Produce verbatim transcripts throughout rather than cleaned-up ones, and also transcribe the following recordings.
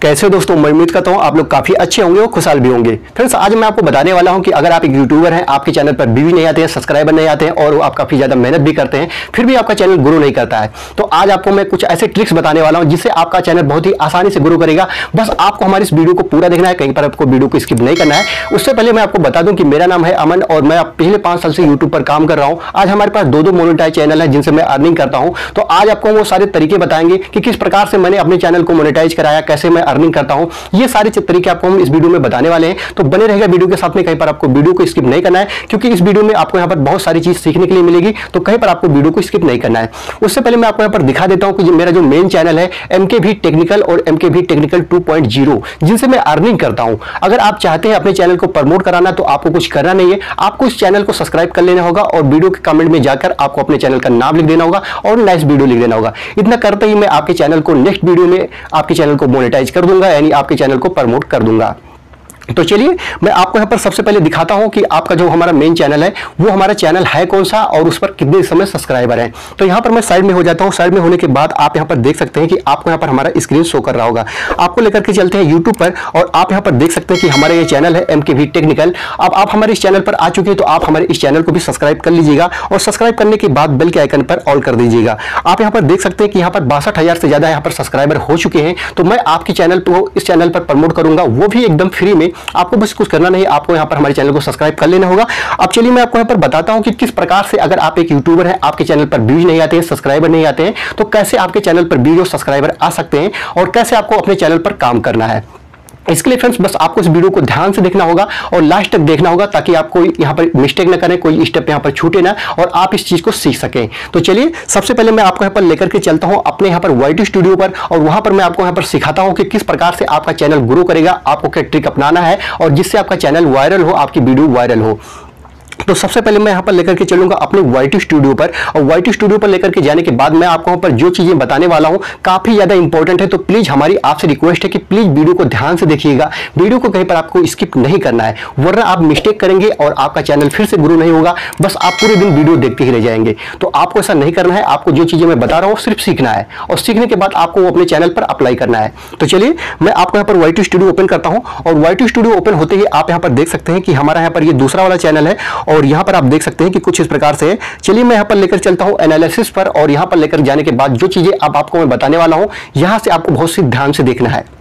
कैसे हो दोस्तों, मैं उम्मीद करता हूं आप लोग काफी अच्छे होंगे और खुशहाल भी होंगे। फ्रेंड्स, आज मैं आपको बताने वाला हूं कि अगर आप एक यूट्यूबर हैं, आपके चैनल पर व्यू नहीं आते हैं, सब्सक्राइबर नहीं आते हैं और आप काफी ज्यादा मेहनत भी करते हैं, फिर भी आपका चैनल ग्रो नहीं करता है, तो आज आपको मैं कुछ ऐसे ट्रिक्स बताने वाला हूं जिससे आपका चैनल बहुत ही आसानी से ग्रो करेगा। बस आपको हमारी इस वीडियो को पूरा देखना है, कहीं पर आपको वीडियो को स्किप नहीं करना है। उससे पहले मैं आपको बता दूं कि मेरा नाम है अमन और मैं पिछले पांच साल से यूट्यूब पर काम कर रहा हूं। आज हमारे पास दो दो मोनेटाइज चैनल है जिनसे मैं अर्निंग करता हूं। तो आज आपको वो सारे तरीके बताएंगे कि किस प्रकार से मैंने अपने चैनल को मोनेटाइज कराया, कैसे मैं अर्निंग करता हूं। ये सारे तरीके आपको हम इस वीडियो में बताने वाले हैं, तो बने रहेगा वीडियो के साथ में। कहीं पर आपको वीडियो को स्किप नहीं करना है क्योंकि इस वीडियो में आपको यहां पर बहुत सारी चीज सीखने के लिए मिलेगी, तो कहीं पर आपको वीडियो को स्किप नहीं करना है। उससे पहले मैं आपको यहां पर दिखा देता हूं कि मेरा जो मेन चैनल है एमकेवी टेक्निकल और MKV technical two point zero, जिनसे मैं अर्निंग करता हूं। अगर आप चाहते हैं अपने चैनल को प्रमोट कराना तो आपको कुछ करना नहीं है, आपको इस चैनल को सब्सक्राइब कर लेना होगा और वीडियो के कमेंट में जाकर आपको अपने चैनल का नाम लिख देना होगा और नेक्स्ट वीडियो लिख देना होगा। इतना करते ही मैं आपके चैनल को नेक्स्ट वीडियो में आपके चैनल को मोनेटाइज कर दूंगा, यानी आपके चैनल को प्रमोट कर दूंगा। तो चलिए मैं आपको यहां पर सबसे पहले दिखाता हूं कि आपका जो हमारा मेन चैनल है वो हमारा चैनल है कौन सा और उस पर कितने समय सब्सक्राइबर हैं। तो यहां पर मैं साइड में हो जाता हूं। साइड में होने के बाद आप यहां पर देख सकते हैं कि आपको यहां पर हमारा स्क्रीन शो कर रहा होगा। आपको लेकर के चलते हैं यूट्यूब पर और आप यहां पर देख सकते हैं कि हमारा ये चैनल है एमकेवी टेक्निकल। अब आप हमारे इस चैनल पर आ चुके हैं तो आप हमारे इस चैनल को भी सब्सक्राइब कर लीजिएगा और सब्सक्राइब करने के बाद बेल के आइकन पर ऑल कर दीजिएगा। आप यहां पर देख सकते हैं कि यहां पर बासठ हजार से ज्यादा यहां पर सब्सक्राइबर हो चुके हैं। तो मैं आपके चैनल को इस चैनल पर प्रमोट करूंगा, वो भी एकदम फ्री में। आपको बस कुछ करना नहीं, आपको यहां पर हमारे चैनल को सब्सक्राइब कर लेना होगा। अब चलिए मैं आपको यहां पर बताता हूं कि किस प्रकार से अगर आप एक यूट्यूबर हैं, आपके चैनल पर व्यूज नहीं आते हैं, सब्सक्राइबर नहीं आते हैं, तो कैसे आपके चैनल पर व्यूज और सब्सक्राइबर आ सकते हैं और कैसे आपको अपने चैनल पर काम करना है। इसके लिए फ्रेंड्स बस आपको इस वीडियो को ध्यान से देखना होगा और लास्ट तक देखना होगा ताकि आपको यहां पर मिस्टेक ना करें, कोई स्टेप यहां पर छूटे ना और आप इस चीज को सीख सकें। तो चलिए सबसे पहले मैं आपको यहां पर लेकर के चलता हूं अपने यहां पर वाई टी स्टूडियो पर और वहां पर मैं आपको यहां पर सिखाता हूं कि किस प्रकार से आपका चैनल ग्रो करेगा, आपको क्या ट्रिक अपनाना है और जिससे आपका चैनल वायरल हो, आपकी वीडियो वायरल हो। तो सबसे पहले मैं यहां पर लेकर के चलूंगा अपने वाई टी स्टूडियो पर और वाई टी स्टूडियो पर लेकर के जाने के बाद मैं आपको यहां पर जो चीजें बताने वाला हूं काफी ज्यादा इंपॉर्टेंट है। तो प्लीज हमारी आपसे रिक्वेस्ट है कि प्लीज वीडियो को ध्यान से देखिएगा, वीडियो को कहीं पर आपको स्किप नहीं करना है, वरना आप मिस्टेक करेंगे और आपका चैनल फिर से ग्रो नहीं होगा। बस आप पूरे दिन वीडियो देखते ही रह जाएंगे। तो आपको ऐसा नहीं करना है, आपको जो चीजें मैं बता रहा हूं सिर्फ सीखना है और सीखने के बाद आपको अपने चैनल पर अप्लाई करना है। तो चलिए मैं आपको यहां पर वाई टी स्टूडियो ओपन करता हूं और वाई टी स्टूडियो ओपन होते ही आप यहां पर देख सकते हैं कि हमारा यहां पर ये दूसरा वाला चैनल है और यहां पर आप देख सकते हैं कि कुछ इस प्रकार से है। चलिए मैं यहां पर लेकर चलता हूं एनालिसिस पर और यहां पर लेकर जाने के बाद जो चीजें अब आपको मैं बताने वाला हूं यहां से आपको बहुत सी ध्यान से देखना है।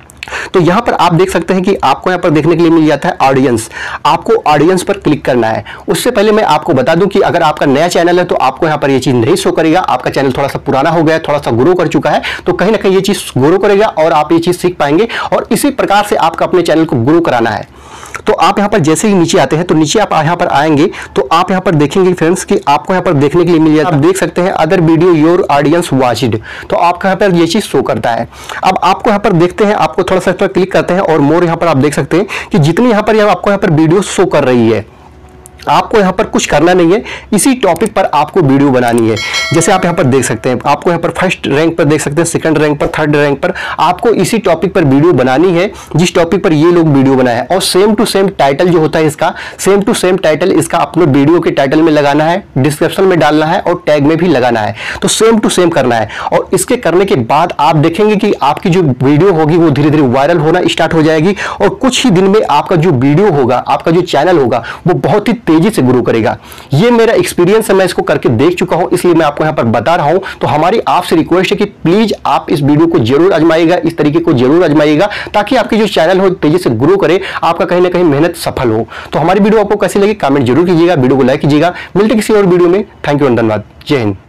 तो यहां पर आप देख सकते हैं कि आपको यहां पर देखने के लिए मिल जाता है ऑडियंस। आपको ऑडियंस पर क्लिक करना है। उससे पहले मैं आपको बता दूं कि अगर आपका नया चैनल है तो आपको यहां पर ये चीज नहीं शो करेगा। आपका चैनल थोड़ा सा पुराना हो गया, थोड़ा सा ग्रो कर चुका है, तो कहीं ना कहीं ये चीज ग्रो करेगा और आप ये चीज सीख पाएंगे और इसी प्रकार से आपका अपने चैनल को ग्रो कराना है। तो आप यहां पर जैसे ही नीचे आते हैं तो नीचे आप यहां पर आएंगे तो आप यहां पर देखेंगे फ्रेंड्स कि आपको यहां पर देखने के लिए मिल जाता है, आप देख सकते हैं other video your audience watched. तो आपको यहां पर ये चीज शो करता है। अब आपको यहां पर देखते हैं, आपको थोड़ा सा इस पर क्लिक करते हैं और मोर यहां पर आप देख सकते हैं कि जितनी यहां पर आपको यहां पर वीडियो शो कर रही है, आपको यहां पर कुछ करना नहीं है, इसी टॉपिक पर आपको वीडियो बनानी है। जैसे आप यहां पर देख सकते हैं, आपको यहां पर फर्स्ट रैंक पर देख सकते हैं, सेकंड रैंक पर, थर्ड रैंक पर आपको इसी टॉपिक पर वीडियो बनानी है जिस टॉपिक पर ये लोग वीडियो बनाए हैं। और सेम टू सेम टाइटल जो होता है इसका, सेम टू सेम टाइटल इसका अपने वीडियो के टाइटल में लगाना है, डिस्क्रिप्शन में डालना है और टैग में भी लगाना है। तो सेम टू सेम करना है और इसके करने के बाद आप देखेंगे कि आपकी जो वीडियो होगी वो धीरे धीरे वायरल होना स्टार्ट हो जाएगी और कुछ ही दिन में आपका जो वीडियो होगा, आपका जो चैनल होगा वो बहुत ही तेजी से ग्रो करेगा। ये मेरा एक्सपीरियंस है, मैं इसको करके देख चुका हूं, इसलिए मैं आपको यहां पर बता रहा हूं। तो हमारी आपसे रिक्वेस्ट है कि प्लीज आप इस वीडियो को जरूर आजमाइएगा, इस तरीके को जरूर आजमाइएगा ताकि आपकी जो चैनल हो तेजी से ग्रो करे, आपका कहीं ना कहीं मेहनत सफल हो। तो हमारी वीडियो आपको कैसी लगी कमेंट जरूर कीजिएगा, वीडियो को लाइक कीजिएगा। मिलते किसी और वीडियो में। थैंक यू, धन्यवाद, जय हिंद।